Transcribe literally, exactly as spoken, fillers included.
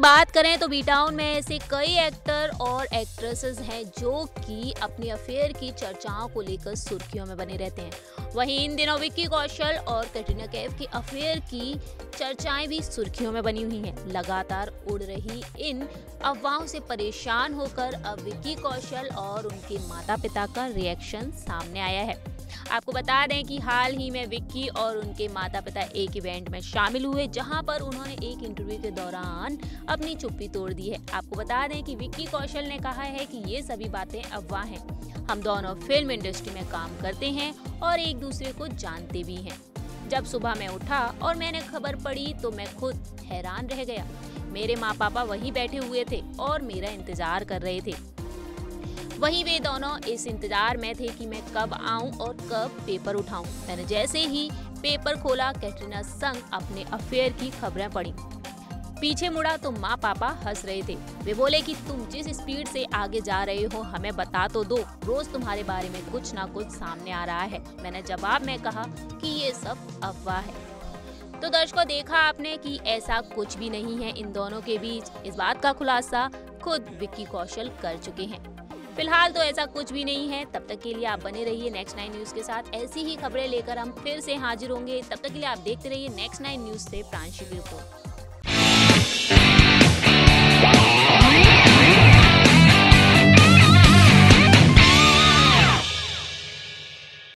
बात करें तो बी टाउन में ऐसे कई एक्टर और एक्ट्रेसेस हैं जो कि अपने अफेयर की चर्चाओं को लेकर सुर्खियों में बने रहते हैं। वहीं इन दिनों विक्की कौशल और कैटरीना कैफ की अफेयर की चर्चाएं भी सुर्खियों में बनी हुई हैं। लगातार उड़ रही इन अफवाहों से परेशान होकर अब विक्की कौशल और उनके माता पिता का रिएक्शन सामने आया है। आपको बता दें कि हाल ही में विक्की और उनके माता पिता एक इवेंट में शामिल हुए, जहां पर उन्होंने एक इंटरव्यू के दौरान अपनी चुप्पी तोड़ दी है। आपको बता दें कि विक्की कौशल ने कहा है कि ये सभी बातें अफवाह हैं। हम दोनों फिल्म इंडस्ट्री में काम करते हैं और एक दूसरे को जानते भी हैं। जब सुबह मैं उठा और मैंने खबर पढ़ी तो मैं खुद हैरान रह गया। मेरे माँ पापा वहीं बैठे हुए थे और मेरा इंतजार कर रहे थे। वहीं वे दोनों इस इंतजार में थे कि मैं कब आऊं और कब पेपर उठाऊं। मैंने जैसे ही पेपर खोला, कैटरीना संग अपने अफेयर की खबरें पढ़ी। पीछे मुड़ा तो माँ पापा हंस रहे थे। वे बोले कि तुम जिस स्पीड से आगे जा रहे हो हमें बता तो दो, रोज तुम्हारे बारे में कुछ ना कुछ सामने आ रहा है। मैंने जवाब में कहा कि ये सब अफवाह है। तो दर्शकों, देखा आपने कि ऐसा कुछ भी नहीं है इन दोनों के बीच। इस बात का खुलासा खुद विक्की कौशल कर चुके हैं। फिलहाल तो ऐसा कुछ भी नहीं है। तब तक के लिए आप बने रहिए नेक्स्ट नाइन न्यूज के साथ। ऐसी ही खबरें लेकर हम फिर से हाजिर होंगे। तब तक के लिए आप देखते रहिए नेक्स्ट नाइन न्यूज से प्रांशु की रिपोर्ट।